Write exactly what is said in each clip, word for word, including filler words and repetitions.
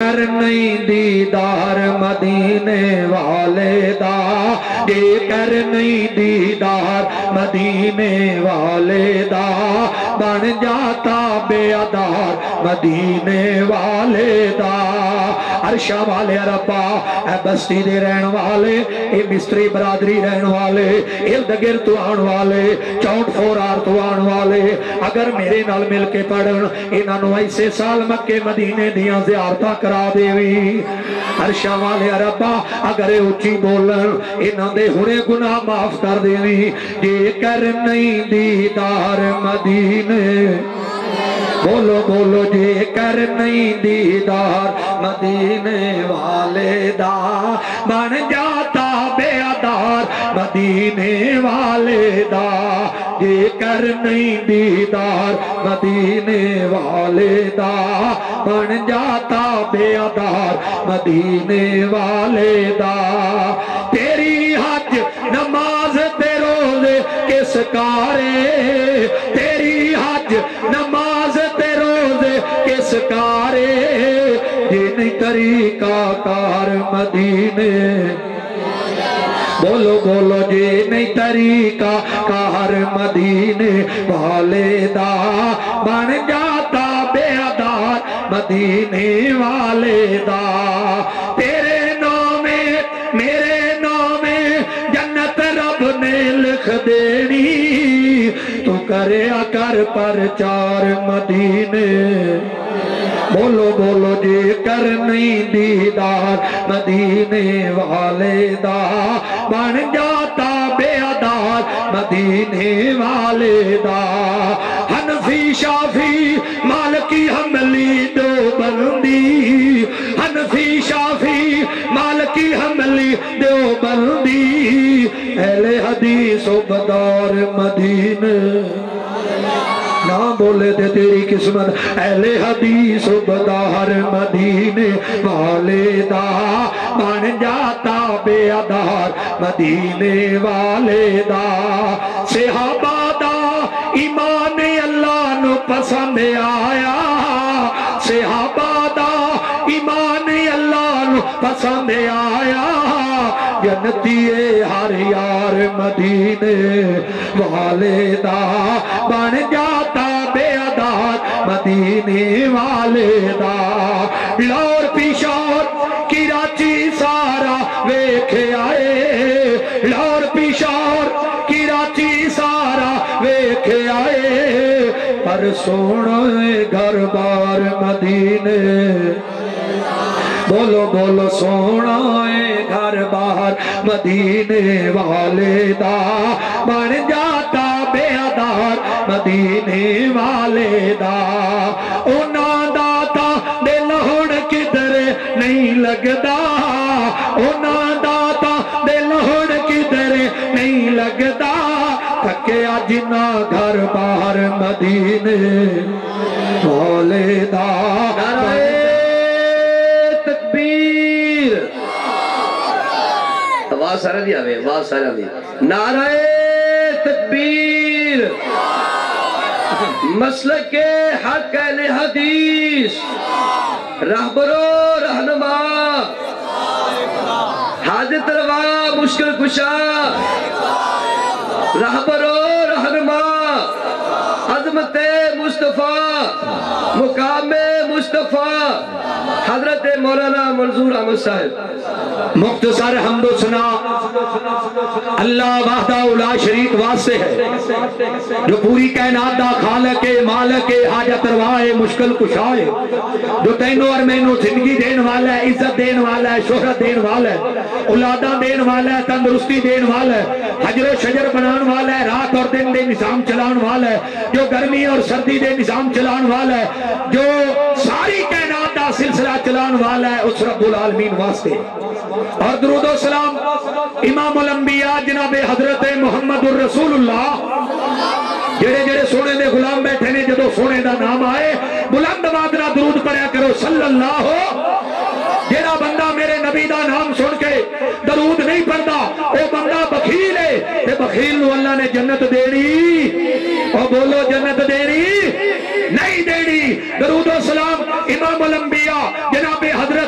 کر نہیں دیدار مدینے والے دا جے کر نہیں دیدار مدینے والے دا بن جاتا بے ادار مدینے والے دا عرشہ والے ربا اے بستی دے رہن والے اے مستری برادری رہن والے ارد گرد تو آن والے چونٹ فورار تو آن والے اگر میرے نال مل کے پڑھن انہاں نو ایسے سال مکے مدینے دیاں زیارتاں کرا دیوی عرشہ والے ربا اگر اچھی بولن انہاں دے ہونے گناہ معاف کر دیوی جے کر نہیں دیدار مدینے بولو بولو جے کر نہیں دیدار مدینے والے دا بن جاتا بے ادار مدینے والے دا جے کر نہیں دیدار مدینے والے دا بن جاتا بے ادار مدینے والے دا تیری حج نماز تے روزے کس کارے تیری حج نماز تے روزے کس کارے جن طریقہ کار مدینے بولو بولو جے نہیں طریقہ کار مدینے والے دا بن جاتا بے ادار مدینے والے دا تیرے نام میرے نام جنت رب نے لکھ دینی تو کریا کر پرچار مدینے بولو بولو جے کر نہیں دیدار مدینے والے دا بن جاتا بے ادار مدینے والے دا حنفی شافی مالکی حملی دو بندی حنفی شافی مالکی حملی دو بندی اہل حدیث و بدار مدینے نہ بولے دے تیری قسمت اہل حدیث و بدار مدینے والے دا بن جاتا بے ادار مدینے والے دا صحابہ دا ایمان اللہ نو پسند آیا صحابہ دا ایمان اللہ نو پسند آیا جنتی ہر یار مدینے والے دا بن جاتا بے ادار مدینے والے دا لاہور پشاور کراچی سارا ویکھ آئے لاہور پشاور کراچی سارا ویکھ آئے پر سونا گھر بار مدینے بولو بولو سونا گھر بار مدینے والے دا بن جاتا بے ادار مدینے والے دا انہاں داتا دل ہن کدھر نہیں لگدا انہاں داتا دل ہن کدھر نہیں لگدا تھکیا جنا گھر بار مدینے والے دا آواز سارا دیا ہوئے آواز سارا دیا نعرہ تکبیر مسلک حق اہل حدیث رہبر و رہنما حاجت روا مشکل کشا رہبر و رہنما عظمت مصطفیٰ مقام مصطفیٰ حضرت مولانا منظور احمد صاحب مختصر حمد و ثنا اللہ وحدہ لا شریک واسطے ہے جو پوری کائنات دا خالق مالک حاجت روا مشکل کشائے جو تینوں اور مینوں زندگی دین والا ہے عزت دین والا ہے شہرت دین والا ہے اولاداں دین والا ہے تندرستی دین والا ہے حجر و شجر بنان والا ہے رات اور دن دے نظام چلان والا ہے جو گرمی اور سردی دے نظام چلان والا ہے جو ساری کائنات دا سلسلہ چلان والا ہے اس رب العالمین واسطے اور درود و سلام امام الانبیاء جناب حضرت محمد الرسول اللہ جڑے جڑے سونے دے غلام بیٹھے نے جدو سونے دا نام آئے بلند آواز درود پڑھیا کرو صلی اللہ ہو جڑا بندہ میرے نبی دا نام سن کے درود نہیں پڑھتا وہ بندہ بخیل ہے تے بخیل نو اللہ نے جنت دینی اور بولو جنت دینی نہیں دینی درود و سلام امام الانبیاء جناب حضرت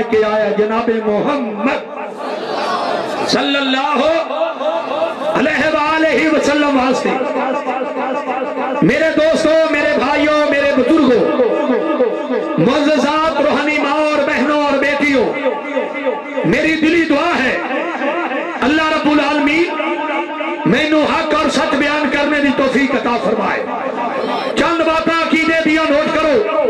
کے آیا جناب محمد صلی اللہ علیہ وآلہ وسلم واسطے۔ میرے دوستوں، میرے بھائیوں، میرے بزرگوں، معززات، روحانی ماں اور بہنوں اور بیٹیوں، میری دلی دعا ہے اللہ رب العالمین مینوں حق اور سچ بیان کرنے دی توفیق عطا فرمائے۔ چند باتاں عقیدے دیا نوٹ کرو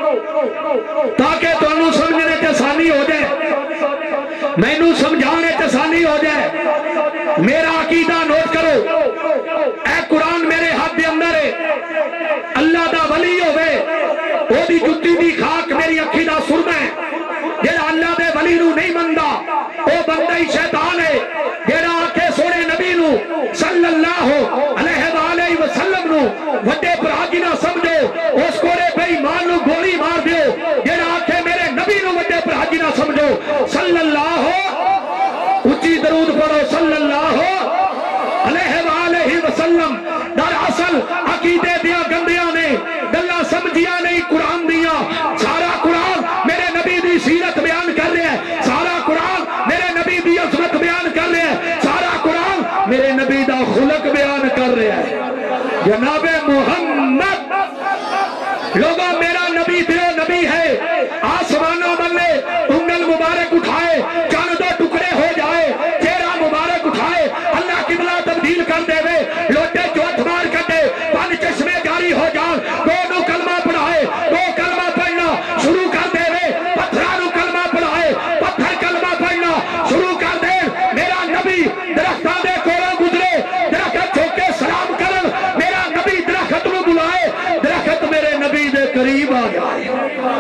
تاکہ تانوں سمجھنے تے آسانی ہو جائے، مینوں سمجھانے تے آسانی ہو جائے۔ میرا عقیدہ نوٹ کرو، اے قرآن میرے ہاتھ دے اندر ہے، اللہ دا ولی ہوئے او دی جتی دی خاک میری اکھی دا سرما ہے۔ جیڑا اللہ دے ولی نو نہیں مندا او بندہ ہی شیطان ہے۔ جیڑا آکھے سونے نبی نو صلی اللہ علیہ وآلہ وسلم نو وڈے پراجی نہ سمجھو، اس کوڑے بے ایمان نو گولی مار دیو۔ جیڑا آکھے میرے نبی نو وڈے پراجی نہ سمجھو، صلی اللہ اچھی درود پڑھو، صلی اللہ علیہ وآلہ وسلم۔ در اصل عقیدے دیا گندیاں نے گلہ سمجھیاں نہیں قرآن دیا۔ سارا قرآن میرے نبی دی سیرت بیان کر رہے ہیں، سارا قرآن میرے نبی دی عظمت بیان کر رہے ہیں، سارا قرآن میرے نبی دا خلق بیان کر رہے ہیں۔ جناب محمد لوگوں، میرا نبی دیو نبی ہے، آسمانہ بلے انگل مبارک اٹھائے چاند دو ٹکڑے ہو جائے، چہرہ مبارک اٹھائے اللہ قبلہ تبدیل کر دے وے، لوٹے چوتھ مار کٹے پان چشمے جاری ہو جان، دونوں کلمہ پڑھائے، دو کلمہ پڑھنا شروع کر دے وے، پتھرانوں کلمہ پڑھائے، پتھر کلمہ پڑھنا شروع کر دے۔ میرا نبی درختان دے کولوں گزرے، درخت چھوکے سلام کرن، میرا نبی درخت نو بلائے، درخت میرے نبی دے قریب آ جائے۔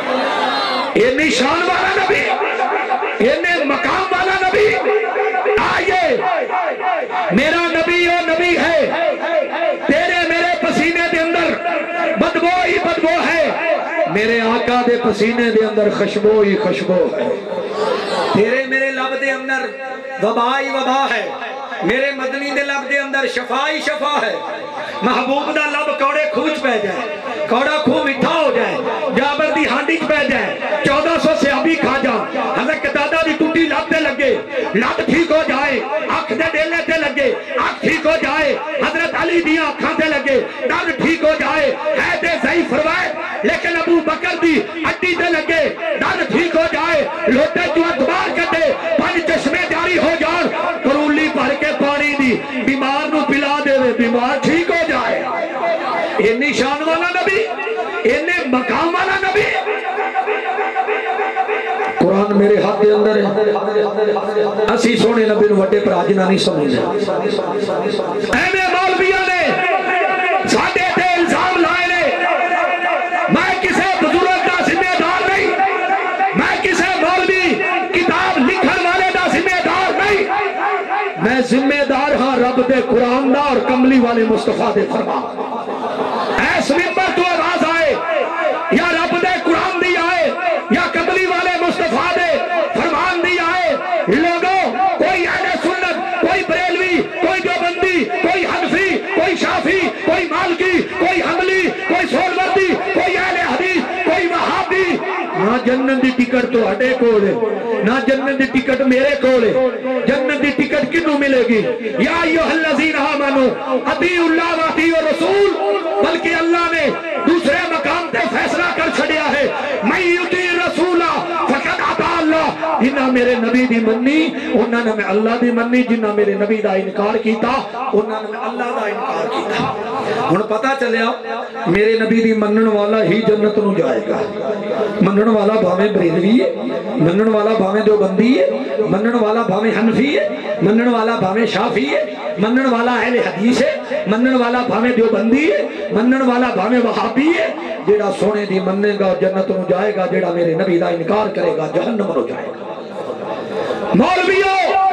یہ نشان والا نبی، یہ مقام والا نبی، آئیے میرا نبی وہ نبی ہے، تیرے میرے پسینے دے اندر بدبو ہی بدبو ہے، میرے آقا دے پسینے دے اندر خوشبو ہی خوشبو ہے، تیرے میرے لب دے اندر وبا ہی وبا ہے، میرے مدنی دے لب دے اندر شفا ہی شفا ہے۔ محبوب دا لب کوڑے کھوچ پہ جائے، کوڑا کھو مٹھا ہو جائے، جابر دی ہانڈی پہ جائے، چودہ سو صحابی کھا جائے، حضرت قتادہ دی ٹوٹی لب دے لگے، لب ٹھیک ہو جائے، آنکھ دے ڈیلے تے لگے، آنکھ ٹھیک ہو جائے، حضرت علی دی آنکھاں تے لگے، درد ٹھیک ہو جائے، ہے تے ضعیف فرمائے، لیکن ابو بکر دی ہڈی تے لگے، درد ٹھیک ہو جائے، لوٹے جو اتبار کٹے، پانچ چشمے جاری ہو جان، کرولی بھر کے پانی دی بیمار نو پلا دے وے، بیمار ٹھیک ہو جائے۔ یہ نشان والا نبی، یہ مقام والا نبی، قرآن میرے ہاتھ دے اندر ہے، اسی سونے نبی نو وڈے پر آجنا نہیں سمجھے۔ اہمِ مولویہ نے ساڑھے تے الزام لائے نے، میں کسے بزرگ دا ذمہ دار نہیں، میں کسے مولوی کتاب لکھن والے دا ذمہ دار نہیں، میں ذمہ دار ہاں رب دے قرآن دا اور کملی والے مصطفیٰ دے فرمان۔ ایس ممبر تو آواز آئے، یا رب دے قرآن دی آئے، یا کملی والے مصطفیٰ دے فرمان دی آئے، لوگوں کوئی اہل سنت، کوئی بریلوی، کوئی دیوبندی، کوئی حنفی، کوئی شافی، کوئی مالکی، کوئی حنبلی، کوئی سہروردی، کوئی اہل حدیث، کوئی وہابی، نہ جنت دی ٹکٹ تو ہٹے کولے، نہ جنت دی ٹکٹ میرے کولے، جنت دی ٹکٹ کنوں ملے گی؟ یا ایھا الذین آمنوا اطیعوا اللہ و اطیعوا الرسول، بلکہ اللہ نے دوسرے مقام تے فیصلہ کر چھڑیا ہے، میں یطیع الرسول فقد اطاع اللہ، جنہاں میرے نبی دی منی انہاں نے میں اللہ دی منی، جنہاں میرے نبی دا انکار کیتا انہاں نے میں اللہ دا انکار کیتا۔ ہن پتہ چلیا میرے نبی دی منن والا ہی جنت نو جائے گا، منن والا بھاویں بریلوی ہے، منن والا بھاویں دیوبندی ہے، منن والا بھاویں حنفی ہے، منن والا بھاویں شافی ہے، منن والا اہل حدیث ہے، منن والا بھاویں دیوبندی ہے، منن والا بھاویں وہابی ہے، جیڑا سونے دی مننے گا جنت نو جائے گا، جیڑا میرے نبی دا انکار کرے گا جہنم نو جائے گا۔ مولویوں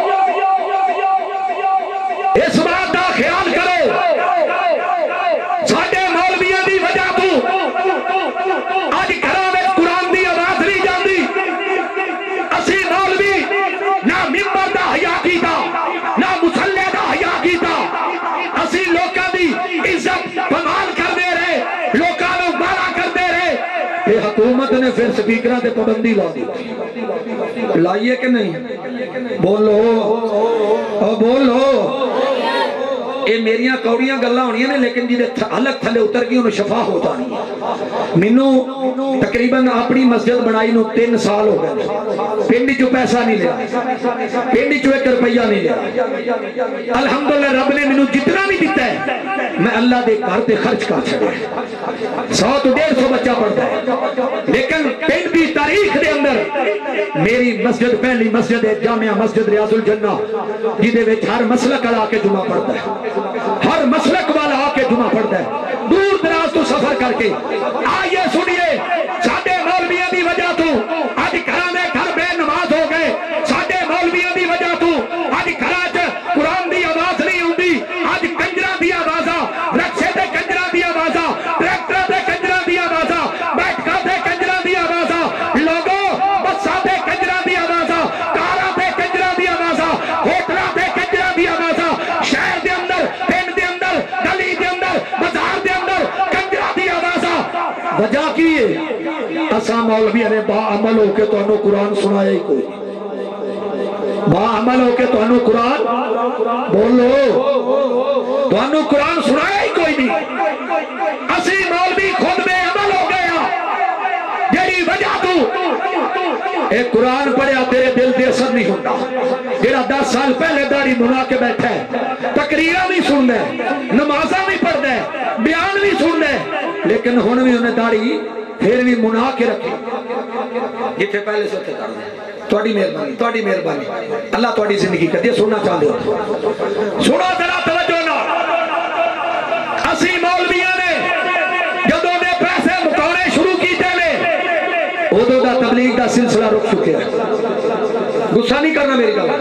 اس بات دا خیال کرو، ساڈے مولویوں دی وجہ تو اج گھراں وچ قرآن دی آواز نہیں جاندی، اسی مولوی نہ ممبر دا حیا کیتا، نہ مصلی دا حیا کیتا، اسی لوکاں دی عزت پامال کردے رہے، لوکاں نوں گالاں کردے رہے، یہ حکومت نے پھر سپیکراں تے پابندی لا دی۔ لائیے کہ نہیں؟ بولو او بولو اے میریاں کوڑیاں گلہ ہونی ہیں لیکن جی حلق تھلے اتر گئی انہوں شفا ہو جانی ہے۔ منو تقریباً اپنی مسجد بنائی نو تین سال ہو گئے، پنڈی جو پیسہ نہیں لیا، پنڈی جو ایک روپیہ نہیں لیا۔ الحمدللہ رب نے منو جتنا بھی دیتا ہے میں اللہ دے گھر تے خرچ کر چھڑے، سو تو ڈیڑھ سو بچہ پڑھتا ہے، لیکن پنڈ دی تاریخ دے اندر میری مسجد پہلی مسجد ہے جامعہ مسجد ریاض الجنہ، جیدے وچ ہر مسلک آ کے جمعہ پڑھتا ہے، ہر مسلک والا آ کے جمعہ پڑھتا ہے، دور دراز تو سفر کر کے آئیے سنیے ساڈے مولویوں دی وجہ تو آج گھراں دے گھر بے نماز ہو گئے، ساڈے مولویوں دی وجہ تو آج گھراں چ قرآن دی آواز نہیں ہوندی، آج کنجراں دی آوازاں، رکشے تے کنجراں دی آوازاں، ٹریکٹر تے کنجراں دی آوازاں، بیٹھکاں تے کنجراں دی آوازاں، لوگوں بساں تے کنجراں دی آوازاں، کاراں تے کنجراں دی آوازاں، ہوٹلاں تے کنجراں دی آوازاں، شہر دے اندر پنڈ دے اندر گلی دے اندر بازار دے اندر کنجراں دی آوازاں۔ وجہ کی ہے اساں مولویاں نے با عمل ہو کے تانوں قرآن سنایا ہی کوئی، با عمل ہو کے تانوں قرآن بولو تانوں قرآن سنایا ہی کوئی نہیں، اسی مولوی خود بے عمل ہو گیا جیڑی وجہ تو اے قرآن پڑھیا تیرے دل دے اثر نہیں ہوتا، جیڑا دس سال پہلے داڑھی منا کے بیٹھا ہے، تقریرہ بھی سن دے، نمازہ بھی پڑھ دے، بیان بھی سن دے، لیکن ہن بھی انہیں داڑھی پھر بھی منا کے رکھے جتھے پہلے سے اتھے کر دے۔ تواڈی مہربانی تواڈی مہربانی اللہ تواڈی زندگی کر دے، سننا چاہتے ہو سنو ذرا توجہ نال، اسی مولویاں نے جدوں دے پیسے مکانے شروع کیتے نے ادوں دا تبلیغ دا سلسلہ رک چکے ہیں۔ غصہ نہیں کرنا میری گل،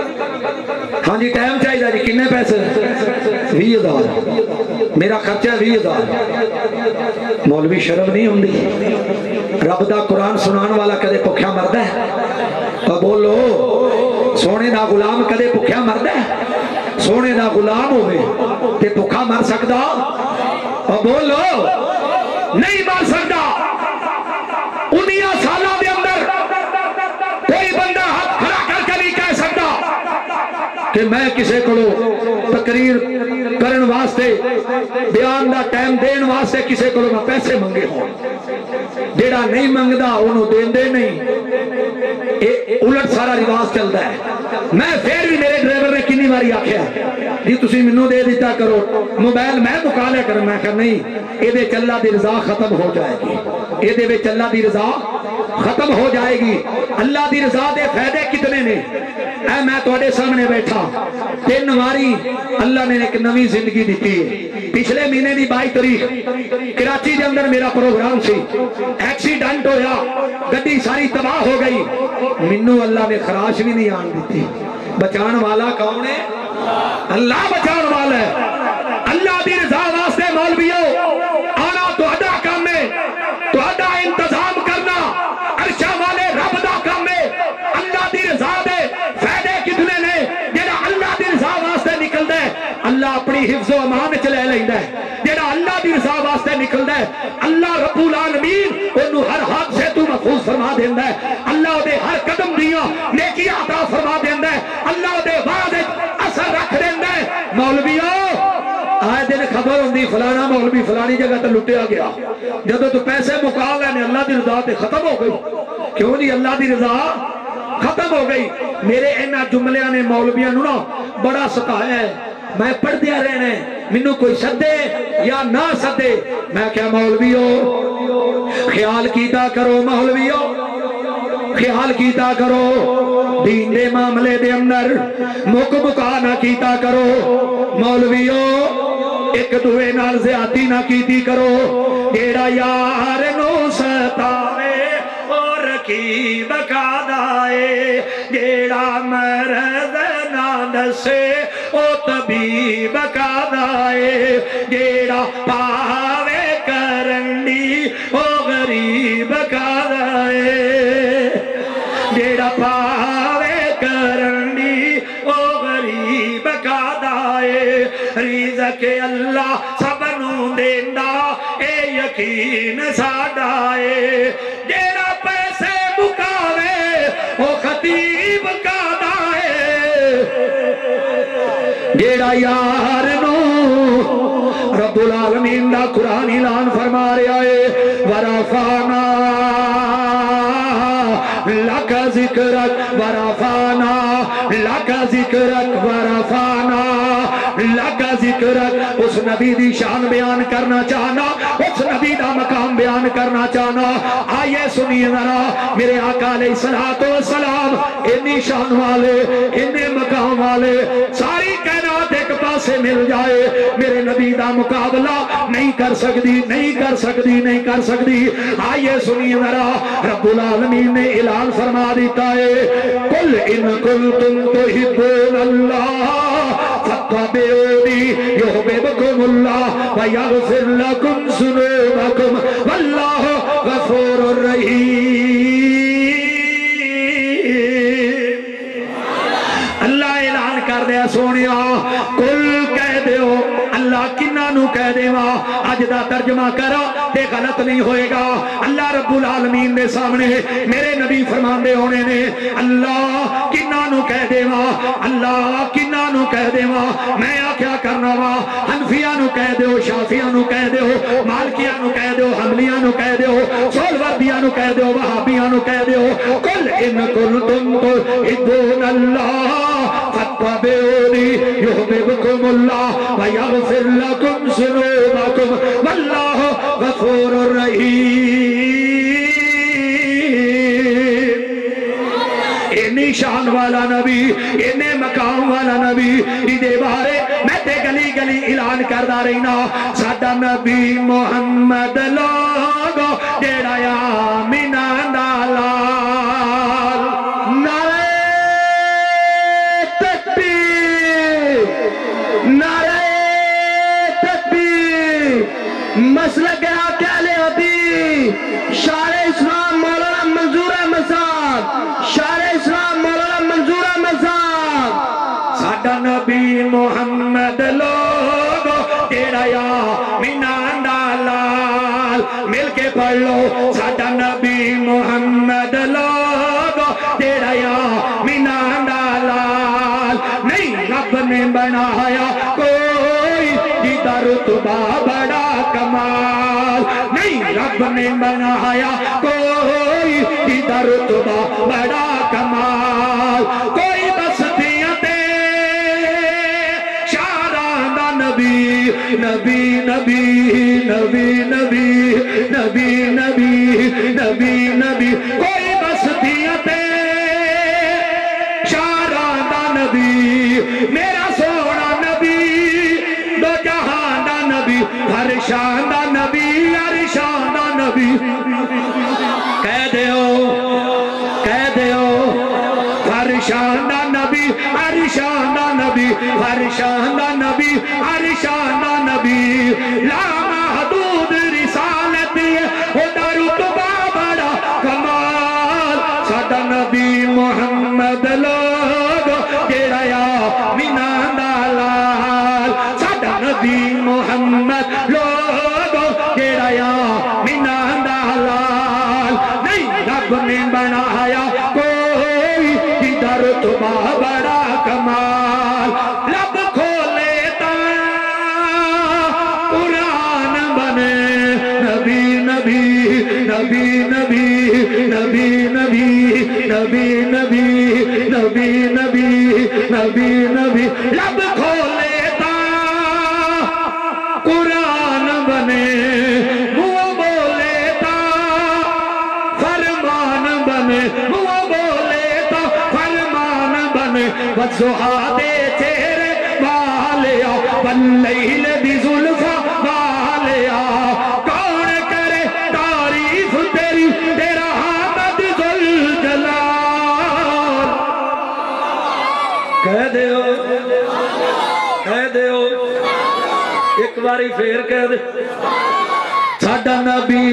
ہاں جی ٹائم چاہیے جی کنے پیسے بھی ہزار میرا خرچہ بھی ہزار، مولوی شرم نہیں ہوندی؟ رب دا قرآن سنان والا کدے بھکھیا مردا ہے؟ اور بولو سونے دا غلام کدے بھکھیا مردا ہے؟ سونے دا غلام ہوئے تے بھکھا مر سکدا؟ اور بولو نہیں مر سکدا۔ انیاں سالاں دے اندر کوئی بندہ ہاتھ کھڑا کر کے نہیں کہہ سکتا کہ میں کسے کو تقریر کرن واسطے بیان دا ٹائم دین واسطے کسے کو میں پیسے منگے ہوں، جیڑا نہیں منگدا انہوں دین دے نہیں، الٹ سارا رواج چلتا ہے۔ میں پھر بھی میرے ڈرائیور نے کنی باری آکھیا جی تسی منوں دے دیتا کرو، موبائل میں مکا لیا کروں، میں کہا نہیں اے دے اللہ دی رضا ختم ہو جائے گی، اے دے وچ اللہ دی رضا ختم ہو جائے گی۔ اللہ دی رضا دے فائدے کتنے نے؟ اے میں تواڈے سامنے بیٹھا تین واری اللہ نے ایک نوی زندگی دیتی ہے۔ پچھلے مہینے دی بائی تاریخ کراچی دے اندر میرا پروگرام سی، ایکسیڈنٹ ہویا، گڈی ساری تباہ ہو گئی، منو اللہ نے خراش بھی نہیں آن دیتی۔ بچان والا کون ہے؟ اللہ بچان والا ہے۔ اللہ دی رضا واسطے مولویوں آنا تو ادا کام ہے، تو ادا انتظام کرنا عرشہ والے رب دا کام ہے۔ اللہ دی رضا دے فائدے کتنے نے؟ جیڑا اللہ دی رضا واسطے نکل دے اللہ اپنی حفظ و امان چلے لیندہ ہے، جیڑا اللہ دی رضا واسطے نکل دے اللہ رب العالمین انہوں ہر حق سے تو محفوظ فرما دیندہ ہے، اللہ دے ہر قدم دیاں نیکی عطا فرما دیندہ ہے، اللہ دے بعد اثر رکھ دیندہ ہے۔ مولویوں آئے دن خبر ہوندی فلانا مولوی فلانی جگہ تے لٹیا گیا، جدو تو پیسے مکا گئے نے اللہ دی رضا تے ختم ہو گئی، کیوں نہیں اللہ دی رضا ختم ہو گئی؟ میرے اینا جملیاں نے مولویاں نو نا بڑا ستایا ہے، میں پڑھ دیا رہنا ہے، منو کوئی سدے یا نہ سدے، میں کیا مولویوں خیال کیتا کرو، مولویوں خیال کیتا کرو، دین دے معاملے دے اندر مک مکا نہ کیتا کرو، مولویوں ایک دوے نال زیادتی نہ کیتی کرو، جیڑا یار نو ستاوے اور رکیب کا دائے، جیڑا مرض نہ دسے او طبیب کا دائے، جیڑا پاوے کرنڈی او غریب کا دائے، جیڑا پاوے کرنڈی او غریب کا دائے، رزق اللہ سب نو دیندا اے یقین ساڈا اے، جیڑا پیسے مکاوے او خطر हबीब कादा है जेड़ा यार नू रब्बुल आलमीन दा कुरान ऐलान फरमा रहा है वरफाना लका जिक्रक वरफाना लका जिक्रक वरफाना लका जिक्रक। उस नबी दी शान बयान करना चाहना, उस नबी दा मकाम बयान करना चाहना। आइए सुनिए जरा मेरे आका अलैहिस्सलातु वस्सलाम इन्नी शान वाले इन्ने मकाम वाले सारी कायनात एक पासे मिल जाए मेरे नबी दा मुकाबला नहीं कर सकती, नहीं कर सकती, नहीं कर सकती। आइए सुनिए जरा रब्बुल आलमीन ने ऐलान फरमा देता है कुल इन कुंतुम तुहिब्बुनल्लाह फत्तबिऊनी युहिब्बुकुमुल्लाह व यगफिर लकुम ज़ुनूबकुम वल्लाहु गफूरुर रहीम। अल्लाह ऐलान कर दिया सोनिया कुल कह दियो अल्लाह किन्ना नू कह देवा। अज दा तर्जमा करा ते गलत नहीं होएगा। अल्लाह रब्बुल आलमीन दे सामने मेरे नबी फरमांदे होने ने अल्लाह किन्ना नू कह देवा, अल्लाह किन्ना नू कह देवा। मैं आख्या करना वा हनफिया नू कह दो, शाफिया नू कह दो, मालकिया नू कह दो, हमलिया नू कह दो, सोलवर्दिया नू कह दो, वहाबिया नू कह दो। कुल इन कुंतुम तुहिब्बुनल्लाह फत्तबिऊनी युहिब्बुकुमुल्लाह व यगफिर लकुम ज़ुनूबकुम वल्लाहु गफूरुर रहीम। इन्नी शान वाला नबी, इन्ने मकाम वाला नबी, इदे बारे मैं ते गली गली ऐलान करदा रहना। साडा नबी मुहम्मद लोगो जेड़ा आमिना दा लाल। नारे तकबीर, नारे तकबीर। मसलक अहले हदीस शारे इस्लाम मौलाना मंजूर अहमद साहब, शारे इस्लाम मौलाना मंजूर अहमद साहब। साडा नबी मुहम्मद लोगो तेरा या मीना दा लाल। मिल के पढ़ लो साडा नबी मुहम्मद लोगो तेरा या मीना दा लाल। नहीं रब ने बनाया कोई जिदा रुतबा बड़ा कमाल, नहीं रब ने बनाया कोई जिदा रुतबा बड़ा कमाल। कोई बस्तियां ते शारां दा नबी नबी नबी नबी नबी नबी नबी नबी नबी। कोई बस्तियां ते शारां दा नबी मेरा सोना नबी दो जहां दा नबी हर शान दा नबी हर शान दा नबी। कह दियो कह दियो हर शान दा नबी हर शान दा नबी हर शान दा नबी हर शान दा नबी। ला महदूद रिसालत ओदा रुतबा बड़ा कमाल। साडा नबी मुहम्मद लोगो जेड़ा आ मीना दा लाल। साडा नबी मुहम्मद लोगो जेड़ा आ मीना दा लाल। नहीं रब ने बनाया कोई जिदा रुतबा बड़ा कमाल। लब खोले ता कुरान बने नबी नबी नबी नबी नबी नबी नबी नबी नबी नबी नबी नबी। लब खोले ता कुरान बने, मुँह बोले ता फरमान बने, मुँह बोले ता फरमान बने। वज़ुहा दे चेहरे वालिया वल्लैल दी ज़ुल्फ़ा वालिया। कौन करे तारीफ तेरी तेरा आमद ज़ुल जलाल। कह दियो कह दियो एक बारी फेर कह दे साडा नबी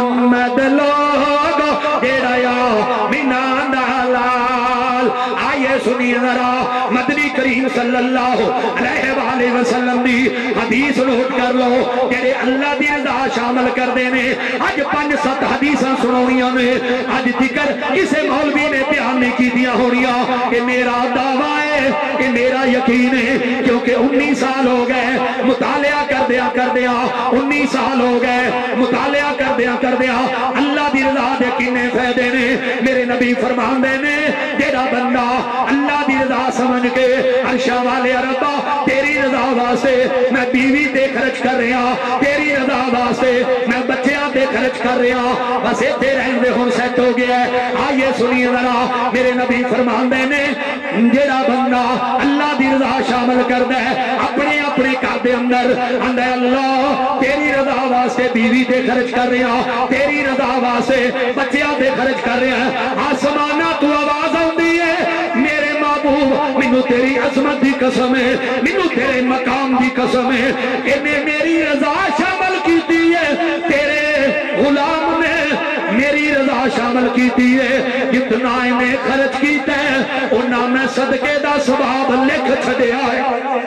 मुहम्मद लोगो जेड़ा आ मीना दा लाल। आइए آئیے سنیے ذرا مدنی کریم صلی اللہ علیہ وآلہ وسلم دی حدیث نوٹ کر لو جڑے اللہ دی رضا شامل کر دینے اج پانچ ست حدیثاں سناونیاں نے اج ذکر کسے مولوی نے بیان نہیں کیتیاں ہونیاں کہ میرا دعویٰ ہے کہ میرا یقین ہے کیونکہ انیس سال ہو گئے مطالعہ کر دیا کر دیا انیس سال ہو گئے مطالعہ کر دیا کر دیا اللہ دی رضا دے کنے فائدے نے میرے نبی فرمان دے نے تیرا بندہ اللہ دی رضا سمجھ کے عرشہ والے ربا تیری رضا واسطے میں بیوی دے خرچ کر رہا تیری رضا واسطے میں بچیاں دے خرچ کر رہا بس اتنے رہن دے ہون سیٹ ہو گیا ہے آئیے سنیے ذرا میرے نبی فرمان دے نے جیڑا بندہ اللہ دی رضا شامل کر دے اپنے اپنے گھر دے اندر اندے اللہ تیری رضا واسطے بیوی دے خرچ کر رہا تیری رضا واسطے بچیاں دے خرچ کر رہا آسمانہ تو آواز آندی ہے میرے محبوب مینوں تیری عظمت دی قسم ہے مینوں تیرے مقام دی قسم ہے کہ میں میری رضا شامل کیتی ہے تیرے غلام نے میری رضا شامل کیتی ہے جتنا انہیں خرچ کیتا ہے انہاں میں صدقے دا ثواب لکھ چھڈیا ہے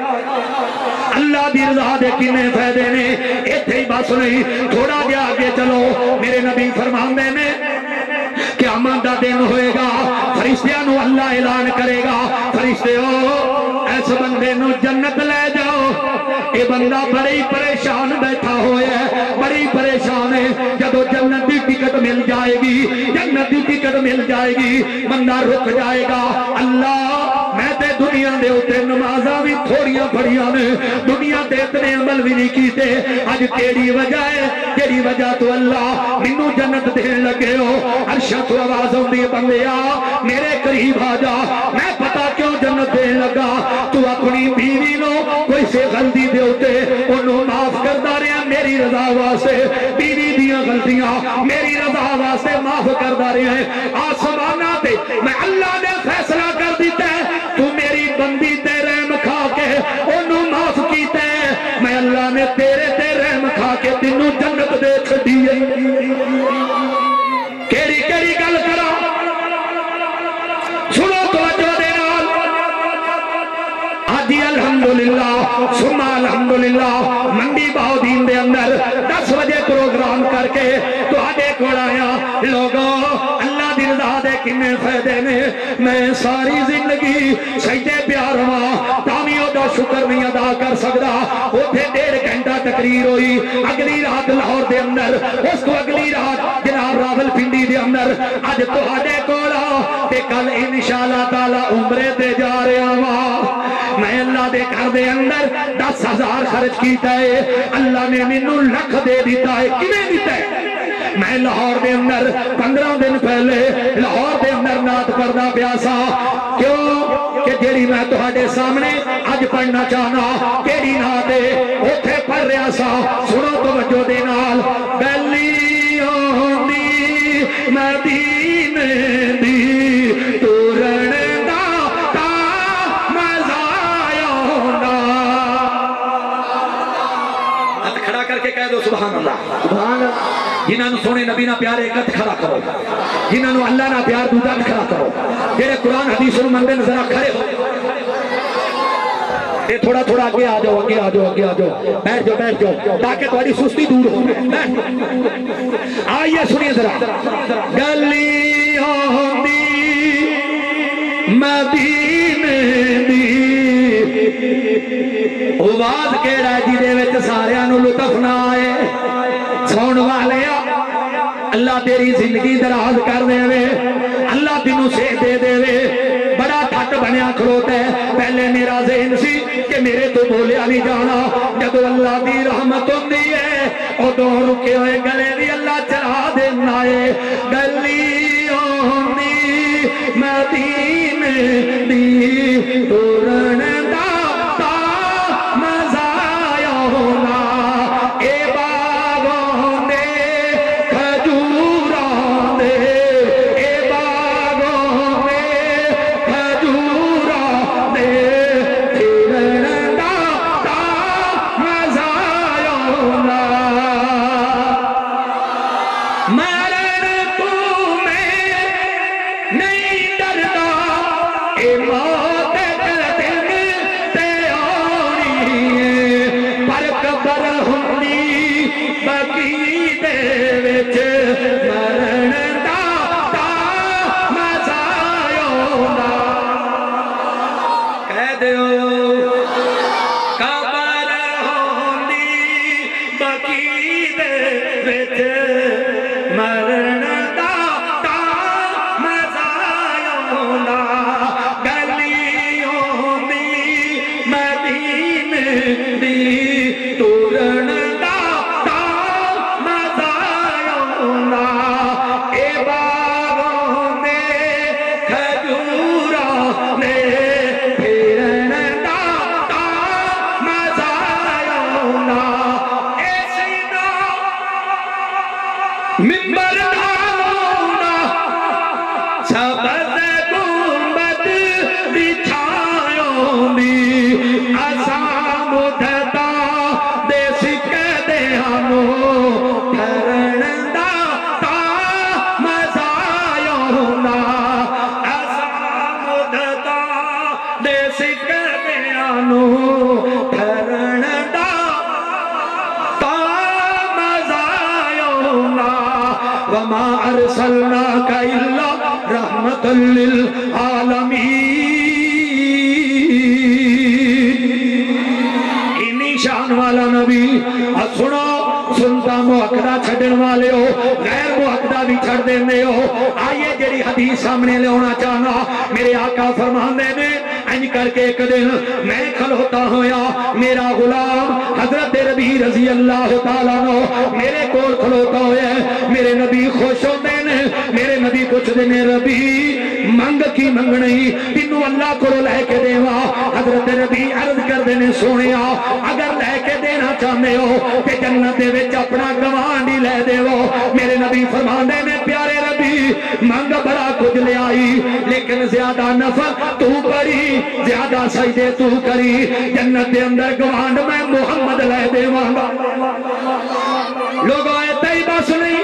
اللہ دی رضا دے کنے فائدے نے ایتھے ہی بس نہیں تھوڑا جا آگے چلو میرے نبی فرماندے نے قیامت دا دن ہوئے گا فرشتیاں نو اللہ اعلان کرے گا فرشتے ہو ایس بندے نو جنت لے جاؤ اے بندہ بڑی پریشان بیٹھا ہوئے ہے بڑی پریشان ہے جدو جنت دی ٹکٹ مل جائے گی جنت دی ٹکٹ مل جائے گی بندہ رک جائے گا اللہ میں تے دنیا دے ہوتے نمازاں بھی تھوڑیاں پڑھیاں نے دنیا تے اتنے عمل بھی نہیں کیتے آج کیڑی وجہ ہے کیڑی وجہ تو اللہ منو جنت دین لگے ہو عرشہ تو آواز ہوندی ہے بندیا میرے قریب آ جا میں پتا کیوں جنت دین لگا تو اپنی بیوی نو کوئی سے غلطی دے ہوتے انہوں معاف کردا رہا میری رضا واسطے بیوی دیاں غلطیاں میری رضا واسطے معاف کردا رہا ہے آسمانہ تے میں اللہ نے فیصلہ کر دیتا ہے تو میری بندی تے رحم کھا کے انہوں معاف کیتا ہے میں اللہ نے تیرے تے رحم کھا کے تینوں جنت دے چھڈی ہے کیڑی کیڑی گل کرا سنو توجہ دے نال آجی الحمدللہ سما الحمدللہ منڈی باؤدین دے اندر دس بجے پروگرام کر کے تو آدھے کوڑ آیا لوگوں اللہ دی رضا دے کنے فائدے نے میں ساری زندگی سجدے پیار ہوا تامیوں دا شکر نہیں ادا کر سکتا اوتھے ڈیڑھ گھنٹہ تقریر ہوئی اگلی رات لاہور دے اندر اس کو اگلی رات جناب راول پنڈی دے اندر اج تہاڈے کولا تے کل انشاءاللہ تعالی عمرے تے جا رہا ہوا میں اللہ دے گھر دے اندر دس ہزار خرچ کیتا ہے اللہ نے مینوں لکھ دے دیتا ہے کیویں دیتا ہے میں لاہور دے اندر پندرہ دن پہلے لاہور دے اندر نعت پڑھدا پیا سا کیوں کہ جیڑی میں تہاڈے سامنے اج پڑھنا چاہنا کیڑی نعت ہے اوتھے پڑھ رہا سا سنو توجہ دے نال گلیوں دی مدینے دی تورن دا تا مزہ آوندا ہاتھ کھڑا کر کے کہہ دو سبحان اللہ سبحان اللہ جنہاں نو سونے نبی نہ پیارے ایک کھڑا کرو جنہاں نو اللہ نہ پیار دوجا کھڑا کرو جڑے قرآن حدیث نو مندے ذرا کھڑے ہو اے تھوڑا تھوڑا آگے آ جاؤ آگے آ جاؤ آگے آ جاؤ بیٹھ جاؤ بیٹھ جاؤ تاکہ تھوڑی سستی دور ہو آئیے سنیے ذرا گلیوں دی مدینے دی آواز کیڑا جی دے وچ ساریاں نو لطف نہ آئے سون والے اللہ تیری زندگی دراز کر دے وے اللہ تینوں سے دے دے وے بڑا ٹھٹ بنیا کھلوتا ہے پہلے میرا ذہن سی کہ میرے تو بولیا نہیں جانا جب اللہ دی رحمت ہوندی ہے او دو رکے ہوئے گلے دی اللہ چلا دینا ہے گلیوں دی مدینے دی تورن دا تا مزہ آونا اے باغوں دے کھجوراں دے اے باغوں دے کھجوراں دے تورن دا تا مزہ آونا مرن تو میں نہیں ڈردا اے विच मरण दा ता मजा आउंदा कह दिओ कबर होंदी बकी दे विच मरण दा ता मजा आउंदा गली होंदी मदीने दी तुरन दा ता मजा आउंदा ए बागों दे खजूरां ने फिरन दा ता मजा आउंदा ए सीना मिंबर नालों सबद गुंबद बिछायोंदी असा मुदता दे सिक्के दे हानो ठहरन दा ता मजा आउंदा असा मुदता दे सिक्के दे हानो ठहरन दा ता मजा आउंदा वमा अरसलनाका इल्ला रहमतल लिल आलमीन इन्नी शान वाला नबी और सुनो सुनता मुहक्कदा छड्डण वाले हो गैर मुहक्कदा भी छड़ देंदे हो आइए जेड़ी हदीस सामने लेना चाहना मेरे आका फरमांदे ने इंज करके एक दिन मैं खलोता होया मेरा गुलाम हजरत रबी रजी अल्लाह तआला नो मेरे कोल खलोता होया मेरे नबी खुश होंदे ने मेरे नबी पुछदे ने रबी मंग की मंगनी तेनू अल्लाह कोलों लैके देवा हजरत नबी अर्ज करदे ने सोनिया अगर लैके देना चाहते हो ते जन्नत दे विच अपना गवांढ ही लै देवो मेरे नबी फरमांदे ने प्यारे रबी मंग बड़ा कुछ ले आई लेकिन ज्यादा नफल तू करी ज्यादा सजदे तू करी जन्नत दे अंदर गवांढ मैं मुहम्मद लै देवांगा लोगों इतना ही बस नहीं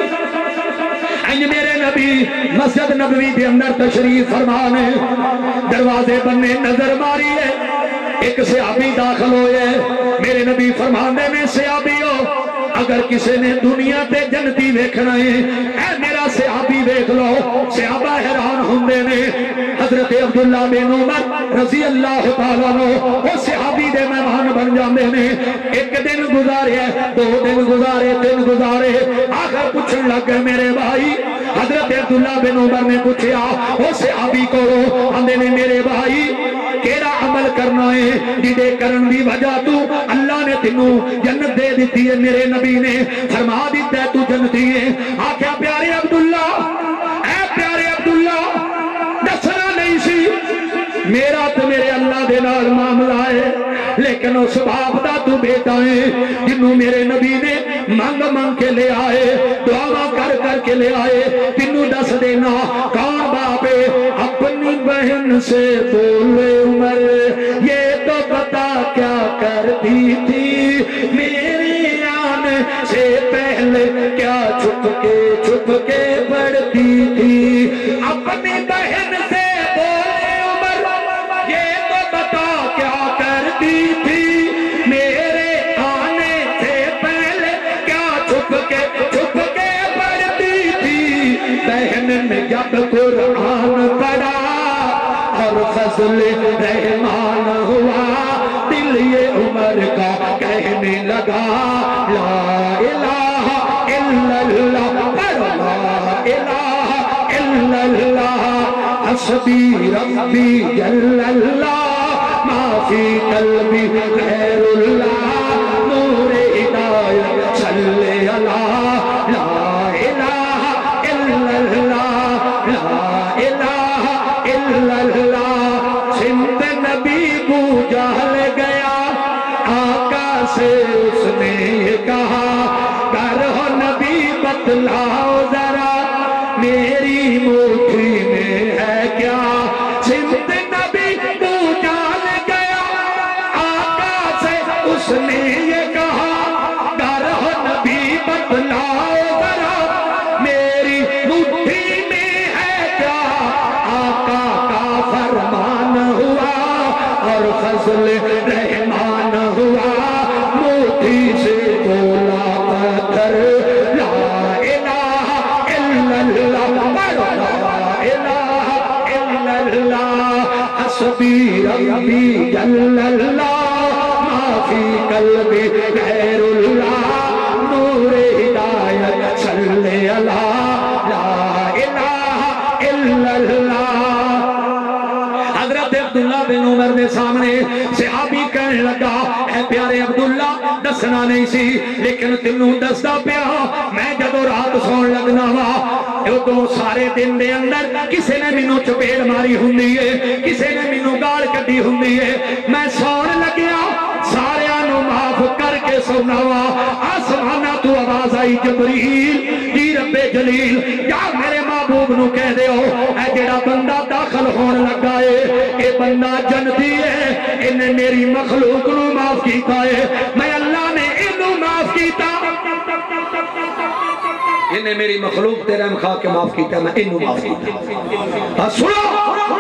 इंज मेरे नबी मस्जिद नबवी के अंदर तशरीफ फरमाने दरवाजे बन्ने नजर मारी है एक सहाबी दाखिल होए मेरे नबी फरमाने में सहाबी हो अगर किसी ने दुनिया ते जन्नती देखना है ऐ मेरा सहाबी देख लो सहाबा हैरान होंदे ने हजरत अब्दुल्ला बिन उमर रजी अल्लाह तआला नो वो सहाबी दे मेहमान बन जाते ने एक दिन गुजारे दो दिन गुजारे तीन गुजारे आखिर पूछन लग गए मेरे भाई हजरत अब्दुल्ला बिन उमर ने पूछा वो सहाबी को आंदे ने मेरे भाई केड़ा अमल करना है जिदे करन दी वजह तू अल्लाह ने तेनू जन्नत दे दी है मेरे नबी ने फरमा दिता तू जन्नती है आख्या प्यारे अब्दुल्ला ऐ प्यारे अब्दुल्ला दसना नहीं सी मेरा तो मेरे अल्लाह दे नाल मामला है लेकिन उस बाप दा तू बेटा है जिन्नू मेरे नबी ने मंग मंग के ले आए दुआवा कर कर के ले आए तेनू दस देना कौन बाप है अपनी बहन से बोले उमर ये तो पता क्या करती थी मेरे आने से पहले क्या छुप के छुप के पढ़ती थी अपनी बहन से बोले उमर ये तो पता क्या करती थी मेरे आने से पहले क्या छुप के छुप के पढ़ती थी बहन ने जब कुरान पढ़ा और फजल रहमान हुआ दिल ये उमर का कहने लगा ला इलाहा इल्लल्लाह ला इलाहा इल्लल्लाह हस्बी रब्बी जल्लल्लाह माफी कल्बी गैरुल्लाह नूरे हिदायत सल्ले अला ला इलाहा इल्लल्लाह ला इलाहा इल्लल्लाह सिमत नबी बू जहल गया आका से उसने कहा कर हो नबी बतलाओ जरा मेरी मुट्ठी में है क्या सिमत नबी बू जहल गया आका से उसने ये कहा कर हो नबी बतलाओ जरा मेरी मुट्ठी में है क्या आका का फरमान हुआ और फजल रहमान हुआ मोती से बोला पत्थर ला ربی جل اللہ معافی قلبی غیر اللہ نور ہدایت صلی اللہ لا الہ الا اللہ۔ حضرت عبداللہ بن عمر دے سامنے صحابی کہنے لگا اے پیارے عبداللہ دسنا نہیں سی لیکن تینوں دسدا پیا میں جدو رات سون لگنا وا تو سارے دن دے اندر کسے نے مینوں چپیڑ ماری ہوندی ہے کسے نے مینوں گال کڈی ہوندی ہے میں سون لگیا ساریاں نو معاف کر کے سونا وا آسماناں تو آواز آئی جبریل جی رب جلیل یا میرے محبوب نو کہہ دیو اے جڑا بندہ داخل ہون لگا ہے اے بندہ جنتی ہے انہیں میری مخلوق نو معاف کیتا ہے میں اللہ نے انہوں معاف کیتا انہیں میری مخلوق تیرے ہم خواہ کے معاف کیتا ہے میں انہوں معاف کیتا سنو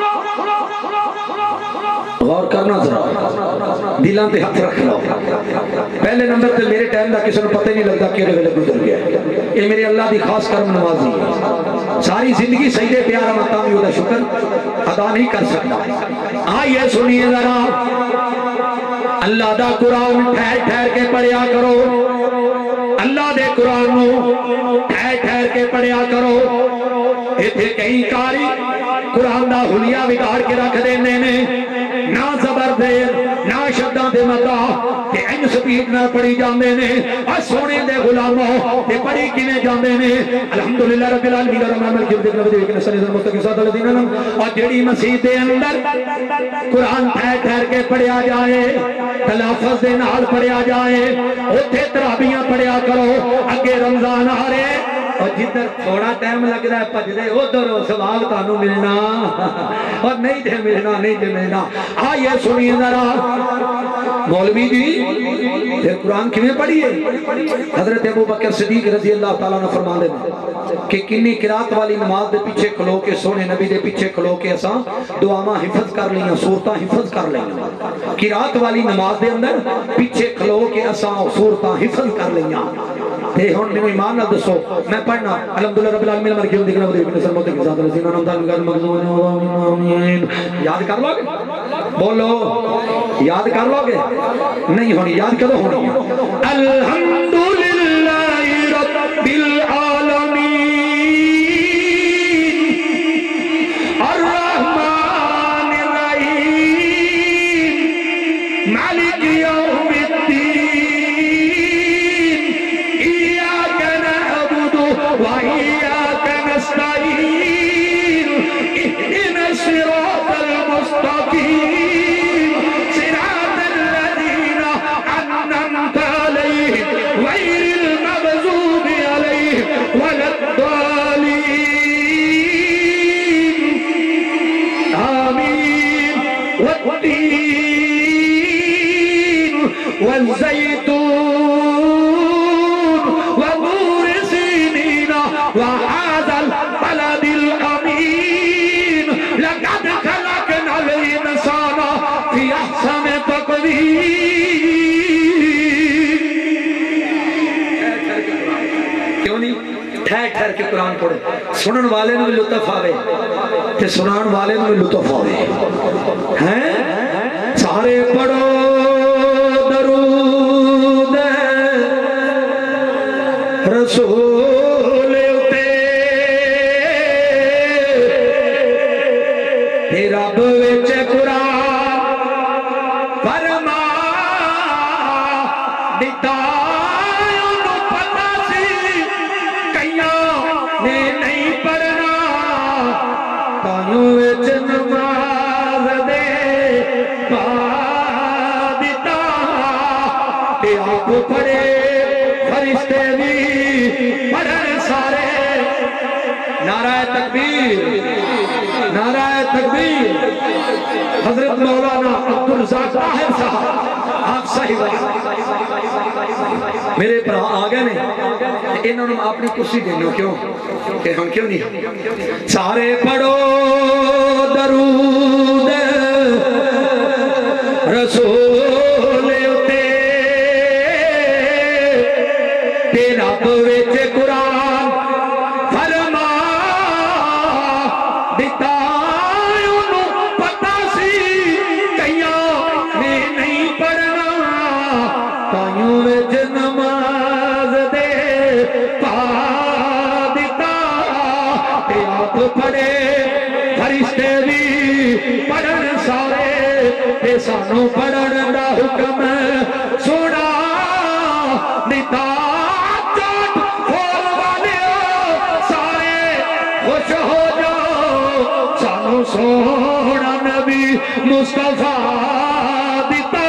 غور کرنا ذرا دلان پہ ہاتھ رکھ لو پہلے نمبر تے میرے ٹائم دا کسی نے پتہ ہی نہیں لگتا کہ ویلے گزر گیا یہ میرے اللہ دی خاص کرم نوازی ہے ساری زندگی سجدے پیارا مقامی ہوتا شکر ادا نہیں کر سکتا ہاں یہ سنیے ذرا اللہ دا قرآن ٹھہر ٹھہر کے پڑھیا کرو اللہ دے قرآن نو ٹھہر ٹھہر کے پڑھیا کرو ایتھے کئی کاری قرآن دا حلیہ بگاڑ کے رکھ دینے نے نہ زبر دیر نہ شدہ دے مدہ کہ ان سپیٹ نہ پڑھی جاندے نے اور سونے دے غلاموں تے پڑھی کینے جاندے نے الحمدللہ رب العالمین رحمان ملک یوم الدین نبی کے صلی اللہ علیہ وسلم الذین اور جڑی مسجد دے اندر قرآن ٹھہر ٹھہر کے پڑھیا جائے تلفظ دے نال پڑھیا جائے اوتھے تراویحاں پڑھیا کرو اگے رمضان آ رہے اور جدھر تھوڑا ٹائم لگ رہا ہے پج دے ادھر ثواب تانوں ملنا اور نہیں دے ملنا نہیں دے ملنا آ یہ سنیے ذرا مولوی جی پھر قرآن کیویں پڑھیے حضرت ابو بکر صدیق رضی اللہ تعالیٰ نے فرما دے کہ کنی قرات والی نماز دے پیچھے کھلو کے سونے نبی دے پیچھے کھلو کے اساں دعاواں حفظ کر لیاں سورتاں حفظ کر لیاں قرات والی نماز دے اندر پیچھے کھلو کے اساں سورتاں حفظ کر لیاں تے ہن مینوں ایمان نال دسو میں پڑھنا الحمدللہ رب العالمین مالک یوم الدین نبی کے سلامت کے ساتھ رسینا نام تعالی کا مغفور آمین یاد کر لو گے بولو یاد کر لو گے نہیں ہونی یاد کدو ہونی الحمدللہ رب العالمین الرحمن الرحیم مالک یوم وإياك نستعين اهدنا الصراط المستقيم صراط الذين أنعمت عليهم غير المغضوب عليهم ولا الضالين آمين والتين والزيتون وطور سينين وهذا البلد الأمين لقد خلقنا الإنسان في أحسن تقويم کیوں نہیں ٹھہر ٹھہر کے قرآن پڑھو سنن والے نو لطف آوے تے سنان والے نو لطف آوے ہیں سارے پڑھو درود رسول رب وچ قرآن فرما دتا انہوں پتا سی کئیاں نے نہیں پڑھنا تانوں وچ نماز دے پا دتا کہ آپ پڑھے فرشتے بھی پڑھن سارے نعرہ تکبیر نعرہ تکبیر حضرت مولانا عبدالرزاق طاہر صاحب آپ صحیح بات میرے پر آ گئے نے انہوں نے اپنی کرسی دینا کیوں کہ ہم کیوں نہیں سارے پڑھو درود رسول اتے تیرا بوچ قرآن فرما دتا انہوں پتا سی सानू पढ़न दा हुक्म सुना निता चट फोर वालियो सारे खुश हो जाओ सानू सोना नबी मुस्तफा दिता।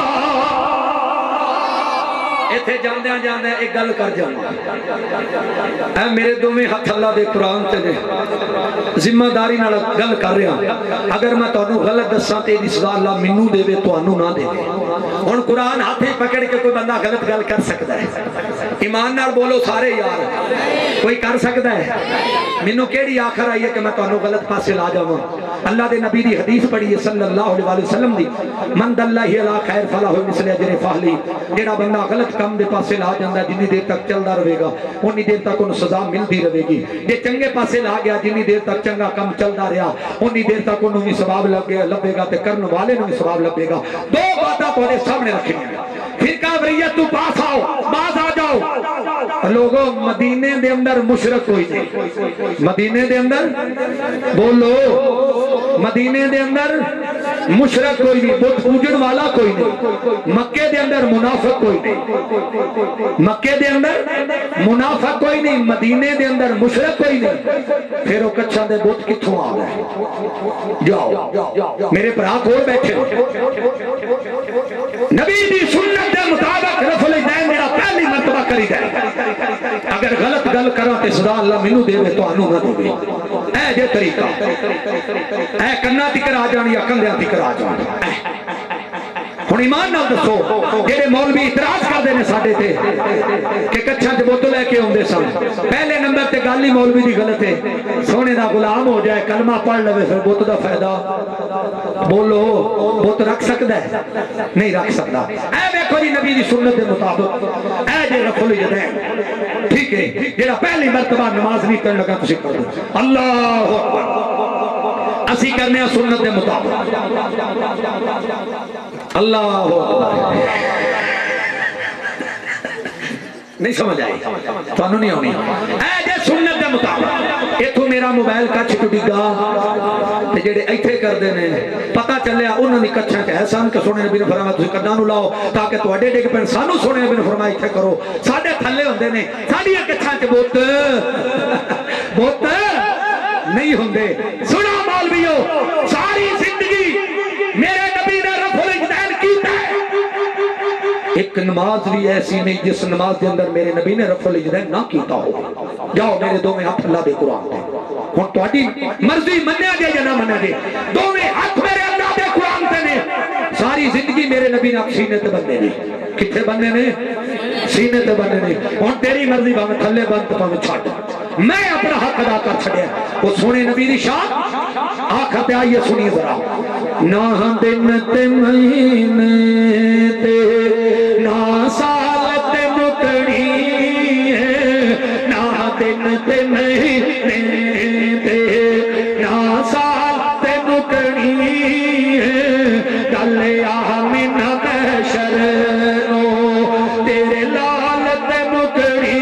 इत्थे जांदे जांदे एक गल कर जाऊंगा ऐ मेरे दोवें हथ अल्लाह दे कुरान ते ने जिम्मेदारी नाल गल कर रहा अगर मैं तुहानू गलत दसां ते इहदी सज़ा अल्लाह मैनू देवे तुहानू ना देवे। हुण कुरान हाथे पकड़ के कोई बंदा गलत गल कर सकता है ईमान नाल बोलो सारे यार कोई कर सकता है मैनू केड़ी आखर आई है कि मैं तुहानू गलत पासे ला जावां। अल्लाह दे नबी दी हदीस पढ़ी है सल्लल्लाहु अलैहि वसल्लम दी मन दल्लहि अला खैर फलाहु मिसल अजरे फाहली जेड़ा बंदा गलत काम दे पासे ला जांदा जिन्नी देर तक चलदा रहेगा उन्नी देर तक उन्हें सजा मिलती रहेगी। जे चंगे पासे ला गया जिन्नी देर तक चंगा काम चलता रहा उन्नी देर तक उन्होंने भी सवाब लभेगा ते करने वाले भी सवाब लभेगा। दो बातें तुहाडे सामने रखियां फिरका वरीयत तू पास आओ बाज आ जाओ। लोगों मदीने दे अंदर मुशरक कोई नहीं मदीने दे अंदर बोलो मदीने दे अंदर मुशरक कोई नहीं बुत पूजन वाला कोई नहीं मक्के दे अंदर मुनाफिक कोई नहीं मक्के दे अंदर मुनाफिक कोई नहीं मदीने दे अंदर मुशरक कोई नहीं। फिर वो कच्छा दे बुत कित्थों आ गए जाओ मेरे भरा कोल बैठे नबी दी सुन्नत दे मुताबिक रफुल दैन मेरा पहली मर्तबा करी जाए अगर गलत गल करा ते सदा अल्लाह मैनू देवे तुहानू ना देवे। ऐ जे तरीका ऐ कन्ना तिकर आ जान या कंधियां तिकर आ जान। हुण ईमान नाल दसो जेडे मौलवी इतराज करदे ने साडे ते कि कच्छां च बुत लैके आउंदे सन पहले नंबर ते गल ही मौलवी दी गलत है। सोने दा गुलाम हो जाए कलमा पढ़ लवे फिर बुत दा फायदा बोलो बुत रख सकदा है नहीं रख सकदा। ऐ देखो जी नबी दी सुन्नत दे मुताबिक ऐ जे रफुल यदैन ठीक है जेड़ा पहली मर्तबा नमाज नहीं पढ़न लगा तुसीं कर दो अल्लाहु अकबर असी करने सुन्नत दे मुताबिक अल्लाह नहीं समझ आई थानू नहीं आनी ऐ जे सुन्नत दे मुताबिक इथों मेरा मोबाइल कच्छ टुटिगा ते जेडे इत्थे करदे ने पता चलिया उन्हां दी कच्छां च है सन कि सोने नबी ने फरमाया तुसीं कन्नां नूं लाओ ताकि तुहाडे डिग पैण सानू सोने नबी ने फरमाया इत्थे करो साडे थल्ले हुंदे ने साडीआं कच्छां च बुत बुत नहीं हुंदे। सुनो मौलवियो सारी जिंदगी मेरे नबी ने रफुल यदैन कीता है एक नमाज भी ऐसी नहीं जिस नमाज के अंदर मेरे नबी ने रफुल यदैन ना कीता हो। जाओ मेरे दोवें हाथ अल्लाह दे कुरान ते हुण तुहाडी मर्जी मन्निया जे या ना मन्निया जे दोवें हाथ मेरे अल्लाह दे कुरान ते ने। सारी जिंदगी मेरे नबी ने सीने ते बंदे ने किथे बंदे ने सीने ते बंदे ने। हुण तेरी मर्जी भावें थल्ले बंद भावें छड्ड मैं अपना हक अदा कर छड़िया वो सोने नबी दी शान आखा पे आइए सुनिए जरा ना दिन ते महीने ते ना साल ते मुकड़ी ना दिन ते महीने ते ना साल ते मुकड़ी गल आमिना महशर तेरे लाल ते मुकड़ी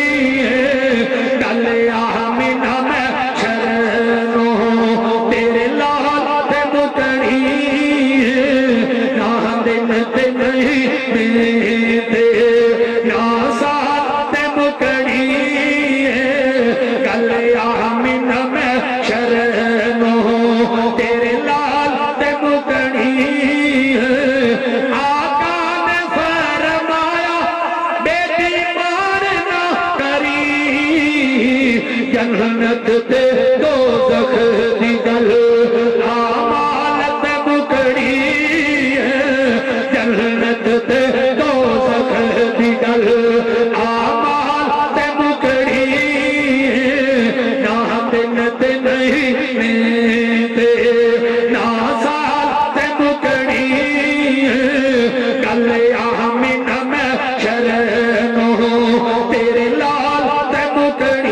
जन्नत ते दोज़ख दी गल आमानत मुकड़ी जन्नत ते दोज़ख दी गल आमानत मुकड़ी ना दिन ते नहीं ते ना साल ते मुकड़ी गल आमिना मैं शरणो तेरे लाल ते मुकड़ी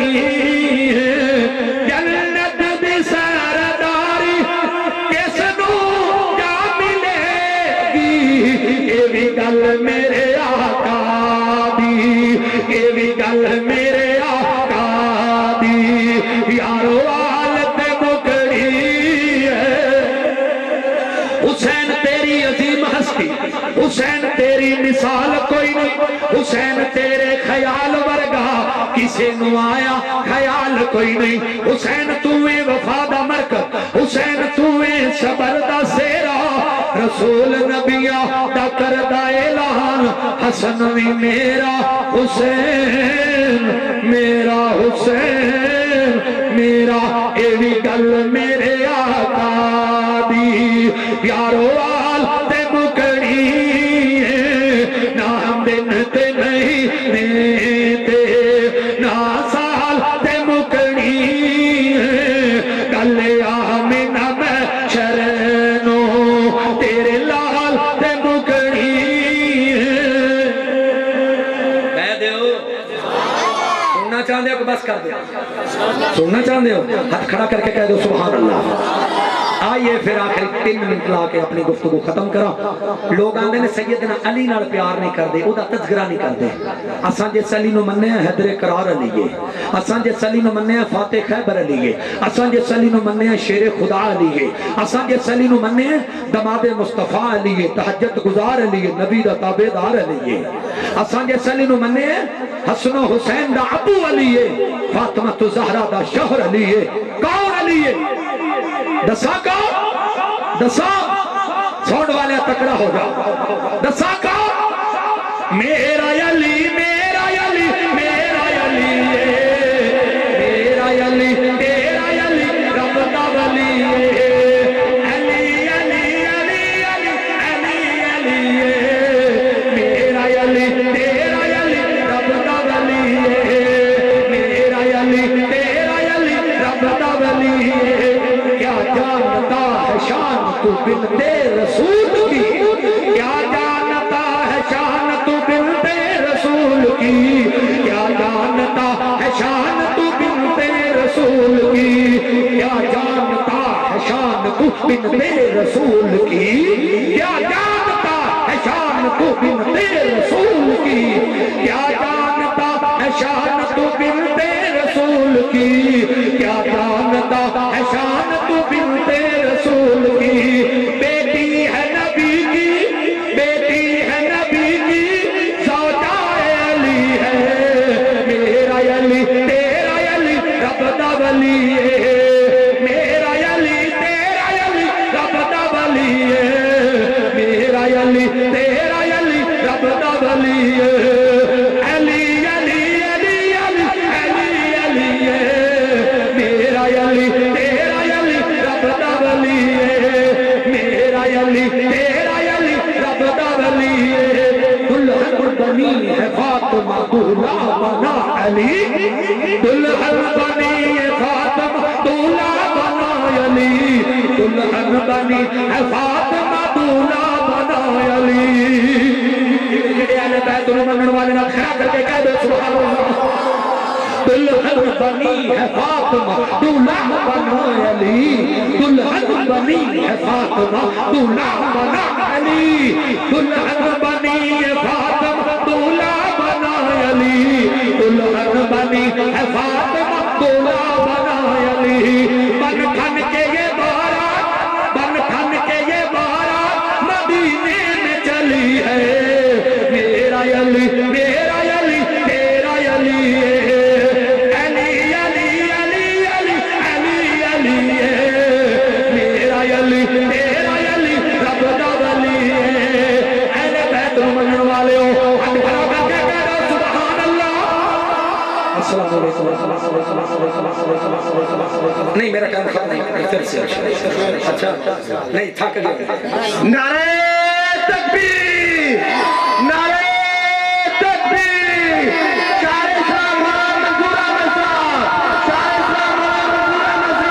गल मेरे आका दी ये भी गल मेरे आका दी यारो हालत मुकड़ी हुसैन तेरी تیری مثال کوئی نہیں، حسین تیرے خیال ورگا کسے نو آیا خیال کوئی نہیں، حسین تویں وفا دا مرکز، حسین تویں صبر دا سیرا، رسول نبیہ دا کردہ اعلان، حسن بھی میرا حسین میرا حسین میرا، اے بھی گل میرے آقا دی، پیارو آل تے مکڑی نہ دن تے نہیں نیتے، نہ سال تے مکڑی گل آمینہ میں شرنو، تیرے لال تے مکڑی کہہ دیو سننا چاہتے ہو کہ بس کر دیا، سننا چاہتے ہو ہاتھ کھڑا کر کے کہہ دو سبحان اللہ۔ آئیے پھر آخر تین منٹ لا کے اپنی گفتگو ختم کرا۔ لوگ آندے نے سیدنا علی نال پیار نہیں کر دے، او دا تذکرہ نہیں کر دے۔ اساں جس علی نو مننے ہیں حیدر قرار علی ہے، اساں جس علی نو مننے ہیں فاتح خیبر علی ہے، اساں جس علی نو مننے ہیں شیر خدا علی ہے، اساں جس علی نو مننے ہیں دماد مصطفیٰ علی ہے، تہجد گزار علی ہے، نبی دا تابعدار علی ہے، اساں جس علی نو مننے ہیں حسن و حسین دا ابو علی ہے، فاطمہ تو زہرہ دا شوہر علی ہے۔ کون علی ہے؟ دسا کا دسا سوڑ والے تکڑا ہو جا، دسا کا میرا علی میرا علی میرا علی میرا علی تیرا علی رب دا ولی علی علی علی علی علی علی میرا علی تیرا علی رب دا ولی میرا علی تیرا علی رب دا ولی، کیا جانتا ہے شان تو بنت رسول کی، کیا جانتا ہے شان تو بنت رسول کی، کیا جانتا ہے شان تو بنت رسول کی، کیا جانتا ہے شان تو بنت رسول کی، کیا جانتا ہے شان تو بنت رسول کی، کیا جانتا ہے شان تو بنت رسول کی، کیا جانتا ہے شان تو بنت رسول کی، بیٹی ہے نبی کی بیٹی ہے نبی کی زوجہ علی ہے، میرا علی تیرا علی رب دا ولی ہے، میرا علی تیرا علی رب دا ولی ہے، میرا علی تیرا علی رب دا ولی ہے، علی علی علی علی علی علی ہے، میرا علی تیرا علی رب دا ولی ہے، میرا علی تیرا علی رب دا ولی ہے، دلہن بنی ہے فاطمہ دولہ بنا علی، دلہن بنی ہے فاطمہ دولہ بنا علی، دلہن بنی ہے فاطمہ دولہ بنا علی، اہل بیت المنن والے نہ کھڑا کر کے کہہ دو سبحان اللہ، دلہن بنی ہے فاطمہ دولہ بنا علی، دلہن بنی ہے فاطمہ دولہ بنا علی، دلہن بنی ہے فاطمہ دولہ بنا علی، دلہن بنی ہے فاطمہ دولہ بنا علی، بن کھن کے یہ بارات بن کھن کے یہ بارات مدینے میں چلی ہے، میرا علی میرا علی تیرا علی ہے، علی علی علی علی علی علی ہے، میرا علی تیرا علی رب دا ولی ہے، اہل بیت المنن والے ہو ہاتھ کھڑا کر کے کہہ دو سبحان اللہ۔ السلام علیکم نہیں میرا کام ختم نہیں پھر سے اچھا نہیں تھک گیا، نعرہ تکبیر نعرہ تکبیر، شاہ اسلام منظور احمد صاحب، شاہ اسلام منظور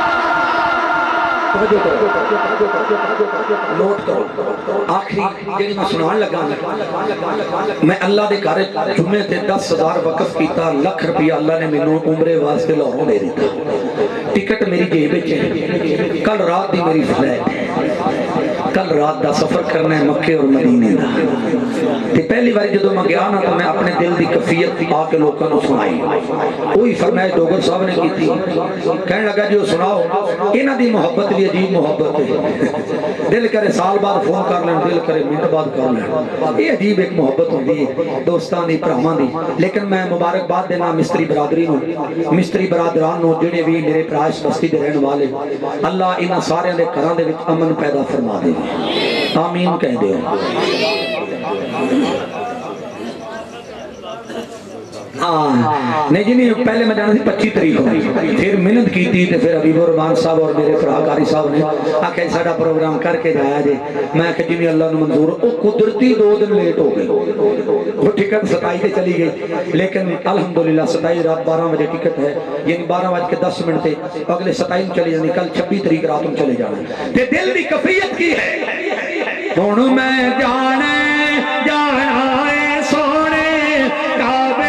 احمد صاحب، نوٹ کرو آخری جنہی میں سنان لگا، میں اللہ دے کارے جمعے تے دس ہزار وقف کیتا، لکھ روپیہ اللہ نے میں عمرے واسطے لاہوروں دے دیتا، ٹکٹ میری جیب وچ ہے، کل رات دی میری فلائٹ ہے، کل رات دا سفر کرنا ہے مکے اور مدینے دا، تے پہلے پہلی بار جدو میں گیا نا تو میں اپنے دل دی کفیت آ کے لوگوں کو سنائی وہی فرمائش ڈوگر صاحب نے کی تھی کہنے لگا جو سناؤ انہاں دی محبت بھی عجیب محبت ہے دل کرے سال بعد فون کر لیں دل کرے منٹ بعد کر لیں یہ عجیب ایک محبت ہوتی ہے دوستان دی پراہمان دی لیکن میں مبارکباد دینا مستری برادری نو مستری برادران نو جڑے بھی میرے پراش بستی دے رہن والے اللہ انہاں سارے دے گھراں دے وچ امن پیدا فرما دے آمین کہہ دے ہاں نہیں جی نہیں پہلے میں جانا تھی پچی تاریخ ہوئی پھر محنت کی تھی تو پھر حبیب الرحمان صاحب اور میرے فراہکاری صاحب نے آکھیں ساڑا پروگرام کر کے جایا جے میں کہ جنہی اللہ نے منظور وہ قدرتی دو دن لیٹ ہو گئی وہ ٹکٹ ستائی کے چلی گئی لیکن الحمدللہ ستائی رات بارہ بجے ٹکٹ ہے یعنی بارہ بج کے دس منٹ تھے اگلے ستائی میں چلی جانی کل چھبی تاریخ رات میں چلے جانا تے دل دی کفیت کی ہے ہن میں جانے جانا ہے سونے کعبے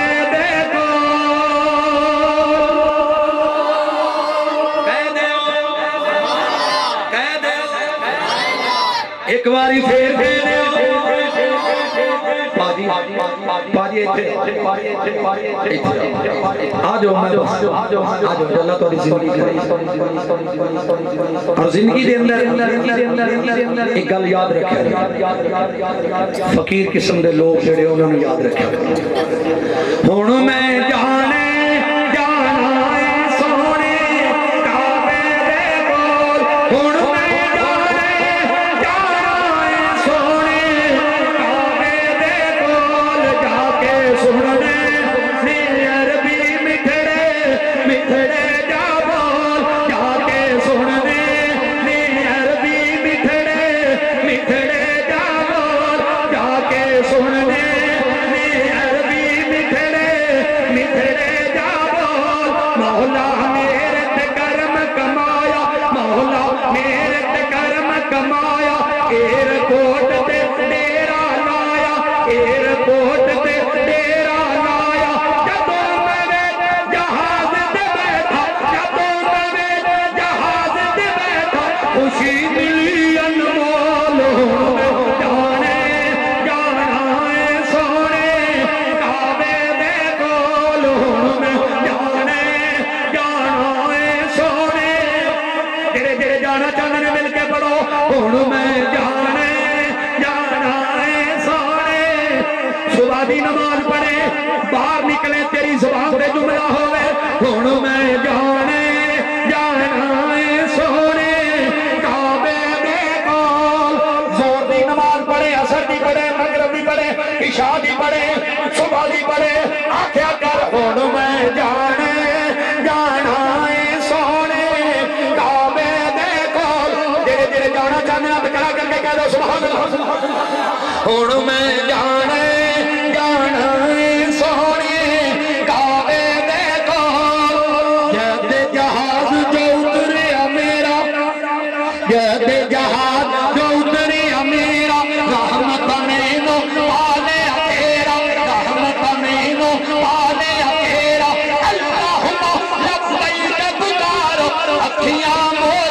ایک باری پھر دے پاجی پاجی آجو میں بس آجو اللہ تو زندگی کرے اور زندگی دے اندر ایک گل یاد رکھے فقیر قسم دے لوگ جڑے انہوں نے یاد رکھے ہن میں جانے شادی پڑے صبح دی پڑے آکھیا کر ہن میں جانے جانا ہے سونے کعبے دے کول جڑے جڑے جانا چاہنے اب کھڑا کر کے کہہ دو سبحان اللہ ہن میں جانے جانا ہے سونے کعبے دے کول جد جہاز جو اتریا میرا جد جہاز جو اتریا میرا رحمت میں نو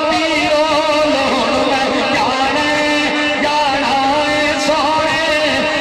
جانا ہے سونے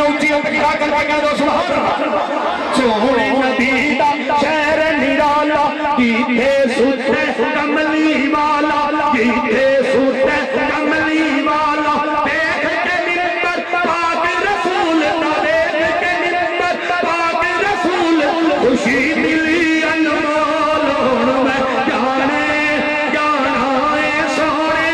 اونچی تکبیر کر کے کہہ دو سبحان اللہ سونے نبی دا شہر نرالا کیتے سوتے کملی والا کیتے سوتے کملی والا دیکھ کے ممبر پاک رسول دا دیکھ کے ممبر پاک رسول خوشی ملی انمول ہن میں جانے جانا ہے سونے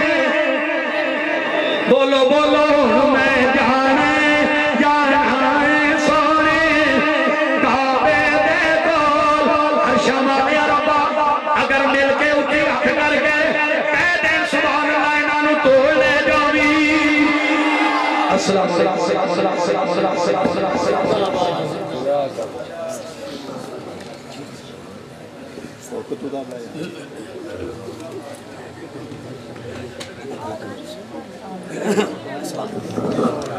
بولو بولو ہن میں جانے جانا ہے سونے کعبے دے کول عرشاں والا ربا اگر مل کے اٹھی ہاتھ کر کے کہہ دے سبحان اللہ انہاں نوں توڑ لے جاوی السلام علیکم